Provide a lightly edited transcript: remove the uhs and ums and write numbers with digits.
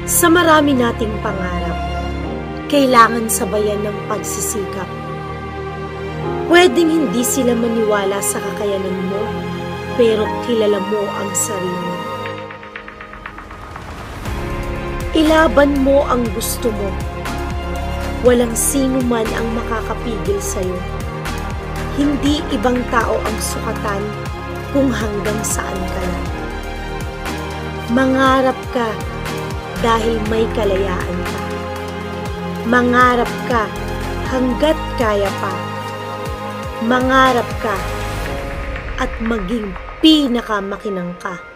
Sa marami nating pangarap, kailangan sabayan ng pagsisikap. Pwedeng hindi sila maniwala sa kakayanan mo, pero kilala mo ang sarili. Ilaban mo ang gusto mo. Walang sino man ang makakapigil sa'yo. Hindi ibang tao ang sukatan kung hanggang saan ka lang. Mangarap ka dahil may kalayaan ka. Mangarap ka hanggat kaya pa. Mangarap ka at maging pinakamakinang ka.